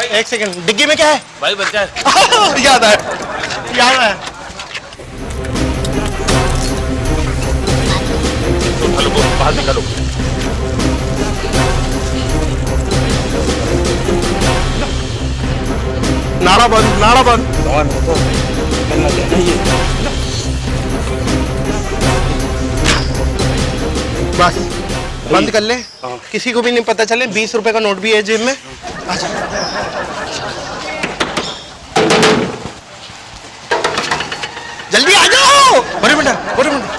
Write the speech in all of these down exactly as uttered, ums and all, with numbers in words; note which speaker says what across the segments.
Speaker 1: एक सेकंड, डिग्गी में क्या है
Speaker 2: भाई? बच्चा है।
Speaker 1: याद है, याद है।
Speaker 2: हेलो, बाहर निकालो।
Speaker 1: नाड़ा बंद, नाड़ा बंद। बस बंद कर ले, किसी को भी नहीं पता चले। बीस रुपए का नोट भी है जेब में। अच्छा जल्दी आ जाओ। बड़े बेटा, बड़े बेटा।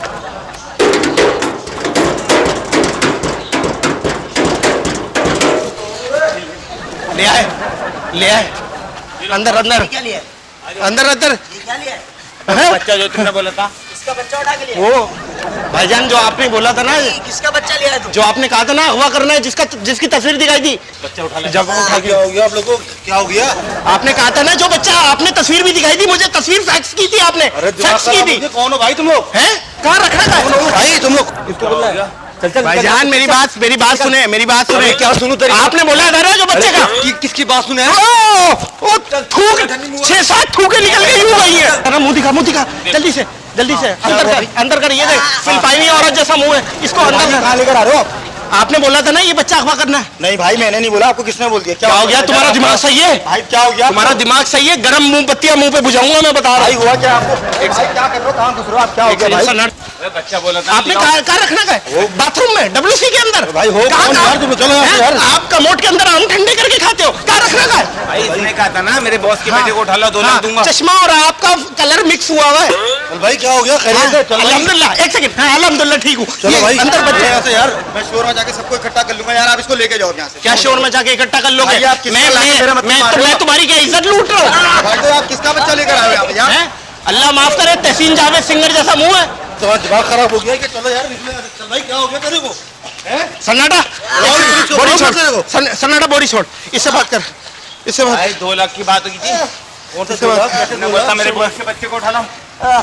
Speaker 1: ले आए, ले आए। अंदर अंदर
Speaker 3: क्या लिया?
Speaker 1: अंदर अंदर।
Speaker 3: ये क्या लिया?
Speaker 2: बच्चा जो तुमने बोला था,
Speaker 3: किसका बच्चा उठा के लिया?
Speaker 1: वो भाईजान जो आपने बोला था ना,
Speaker 3: किसका बच्चा लिया है तू?
Speaker 1: जो आपने कहा था ना अगवा करना है, जिसका जिसकी तस्वीर दिखाई थी।
Speaker 2: बच्चा उठा ले।
Speaker 1: जब उठा के
Speaker 4: क्या हो गया आप लोगों को? क्या हो गया?
Speaker 1: आपने कहा था ना, जो बच्चा आपने तस्वीर भी दिखाई थी मुझे, तस्वीर फैक्स की थी आपने।
Speaker 4: अरे
Speaker 1: फैक्स की थी।
Speaker 4: कौन हो भाई तुम लोग?
Speaker 1: हैं? कहाँ रखा था
Speaker 4: भाई तुम लोग इसको बोल रहा है। चल चल
Speaker 1: भाईजान, मेरी बात मेरी बात सुने, मेरी बात सुने।
Speaker 4: क्या सुनूं तेरी?
Speaker 1: आपने बोला था ना जो बच्चे का।
Speaker 4: कि, किसकी बात सुने?
Speaker 1: ओ, ओ, थूक, छह सात थूके निकल के यूं गई है। अरे मुंह दिखा, मुंह दिखा, जल्दी से जल्दी से अंदर कर, अंदर कर। ये देख, फिलिपाइनी औरत जैसा मुंह है, इसको अंदर कर।
Speaker 4: कहाँ लेकर आ रहे हो आप?
Speaker 1: आपने बोला था ना ये बच्चा अगवा करना है।
Speaker 4: नहीं भाई मैंने नहीं बोला, आपको किसने बोल दिया?
Speaker 1: क्या हो गया? तुम्हारा दिमाग सही है
Speaker 4: भाई? क्या हो गया?
Speaker 1: तुम्हारा दिमाग सही है? गरम मुंह पत्तियां मुंह पे बुझाऊंगा मैं, बता रहा
Speaker 4: भाई
Speaker 1: हूँ।
Speaker 4: हुआ क्या आपको? भाई क्या कर रहे हो? कहाँ घुस रहे हो आप? क्या हो गया भाई?
Speaker 2: बच्चा बोला था।
Speaker 1: आपने कहा कहाँ रखना है? बाथरूम में, डब्ल्यूसी के अंदर।
Speaker 4: भाई हो
Speaker 1: कहाँ
Speaker 4: कौन
Speaker 1: कहाँ?
Speaker 4: यार? तुम चलो यहाँ से
Speaker 1: हैं?
Speaker 4: यार।
Speaker 1: आप कमोड के अंदर आम ठंडे करके खाते हो, कहाँ रखना है?
Speaker 2: भाई इसने कहा था ना मेरे बॉस के बेटे को उठा लो, दो
Speaker 1: हाँ,
Speaker 2: लाख दूंगा।
Speaker 1: चश्मा और आपका कलर मिक्स हुआ हुआ है।
Speaker 4: चल भाई क्या हो गया? खैरियत है? चल भाई।
Speaker 1: अल्हम्दुलिल्लाह, एक सेकंड। हाँ अल्हम्दुलिल्लाह ठीक हूँ।
Speaker 4: चलो
Speaker 1: ये
Speaker 4: भाई
Speaker 1: अंदर बच्चे
Speaker 4: यहाँ से यार। मैं शोर में जाके सबको इकट्ठा कर लूंगा यार, आप इसको लेके जाओ यहाँ से।
Speaker 1: क्या शोर में जाके इकट्ठा कर लोगे?
Speaker 4: भाई, आप किसका
Speaker 1: मैं
Speaker 4: लाके मेरा मतलब
Speaker 1: मैं
Speaker 4: मार
Speaker 1: तो
Speaker 4: रहे
Speaker 1: मैं
Speaker 4: हो?
Speaker 1: तुम्हारी क्या इज्जत लूट रहा हूँ?
Speaker 4: भाई तो आप किसका बच्चा लेकर आए हो यहाँ पे यार?
Speaker 1: हैं? अल्लाह माफ करे, तहसीन जावेद सिंगर जैसा मुंह है।
Speaker 4: तुम्हारा दिमाग खराब हो गया है कि? चलो यार निकलो यार। चल भाई क्या हो गया तेरे को?
Speaker 1: सन्नाटा, बोरी छोड़, सन- सन्नाटा बोरी छोड़। इससे बात कर, इससे बात।
Speaker 2: भाई दो लाख की बात की थी।
Speaker 4: कौन सा दो लाख? कैसे
Speaker 2: मैं
Speaker 4: दो
Speaker 2: बोलता
Speaker 4: लाख?
Speaker 2: मेरे बॉस के बच्चे को उठा लो।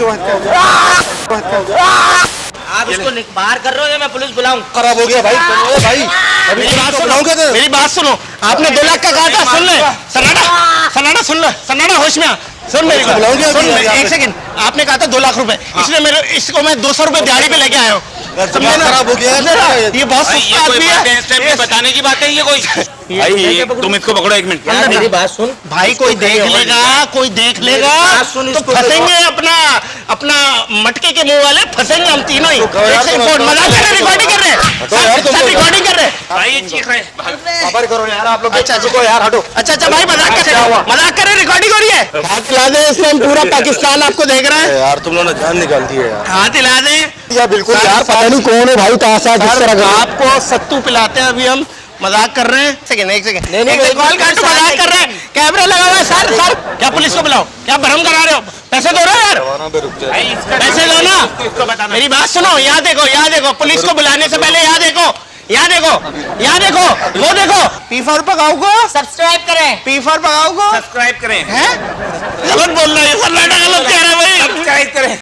Speaker 3: आप इसको निक- बाहर कर रहे हो या मैं पुलिस बुलाऊं?
Speaker 4: खराब हो गया भाई। चलो भाई अभी
Speaker 1: मेरी बात
Speaker 4: तो
Speaker 1: सुनो,
Speaker 4: बुलाऊंगा तेरे।
Speaker 1: मेरी बात सुनो। आपने दो लाख का कहा था, सुन ले सन्नाटा, सन्नाटा सुन ले, सन्नाटा होश में आ। सुन मेरी बात,
Speaker 4: बुलाओगे अभी
Speaker 1: सुन
Speaker 4: यार
Speaker 1: ले,
Speaker 4: यहाँ
Speaker 1: एक
Speaker 4: पे?
Speaker 1: सेकंड। आपने कहा था दो लाख रुपए, इसलिए मेरे इसको मैं दो सौ रुपए दिहाड़ी पे लेके आया हूँ।
Speaker 4: दिमाग खराब हो गया है।
Speaker 1: समझे ना? ये बहुत
Speaker 2: भाई
Speaker 1: सुस्त
Speaker 2: ये कोई
Speaker 1: आदमी
Speaker 2: बात है? इस टाइम पे
Speaker 1: है।
Speaker 2: बताने की बात है ये कोई? भाई ये- तुम इसको पकड़ो एक मिनट।
Speaker 3: यार मेरी बात सुन।
Speaker 1: भाई कोई देख लेगा, कोई देख लेगा
Speaker 3: बात सुन
Speaker 1: तो
Speaker 3: इसको।
Speaker 1: फंसेंगे। अपना अपना मटके के मुंह वाले फंसेंगे हम तीनों ही।
Speaker 4: कहो यार,
Speaker 1: एक सेकंड,
Speaker 4: तुम-
Speaker 1: मजाक कर रहे, रिकॉर्डिंग कर रहे
Speaker 4: हटो यार, तुम
Speaker 1: हैं,
Speaker 4: लोग।
Speaker 1: रिकॉर्डिंग कर रहे हैं।
Speaker 2: भाई ये चीख रहे।
Speaker 4: खबर करो यार आप लोग।
Speaker 1: अच्छा,
Speaker 4: रुको यार हटो।
Speaker 1: अच्छा अच्छा भाई, मजाक कर
Speaker 4: क्या हुआ?
Speaker 1: मजाक कर रहे, रिकॉर्डिंग हो रही है। हाथ हिला दे, इसमें पूरा पाकिस्तान आपको देख रहा है।
Speaker 4: यार तुम लोगों ने जान निकाल दी है यार।
Speaker 1: हाथ हिला दे
Speaker 4: या बिल्कुल
Speaker 1: सर,
Speaker 4: यार, पता
Speaker 1: सर,
Speaker 4: नहीं कौन है भाई, कहाँ से किस तरह का।
Speaker 1: आपको सत्तू पिलाते हैं अभी हम। मजाक कर रहे हैं। सेकंड, एक सेकंड,
Speaker 3: नहीं, नहीं,
Speaker 1: एक कॉल काटो, मजाक कर रहे हैं। कैमरा लगा हुआ है सर। सर क्या पुलिस को बुलाओ? क्या भ्रम करा रहे हो? पैसे दो रहे हो यार,
Speaker 2: भाई इसका
Speaker 1: पैसे दो ना।
Speaker 2: इसको बताना।
Speaker 1: मेरी बात सुनो, यहाँ देखो, यहाँ देखो, पुलिस को बुलाने से पहले यहाँ देखो, यहाँ देखो, यहाँ देखो, वो देखो। पी फॉर पकाओ को
Speaker 3: सब्सक्राइब करें।
Speaker 1: पी फॉर पकाओ को
Speaker 2: सब्सक्राइब करें।
Speaker 1: हैं? गलत बोल रहे हैं सर, लड़का गलत कह रहा है भाई।
Speaker 2: सब्सक्राइब करें।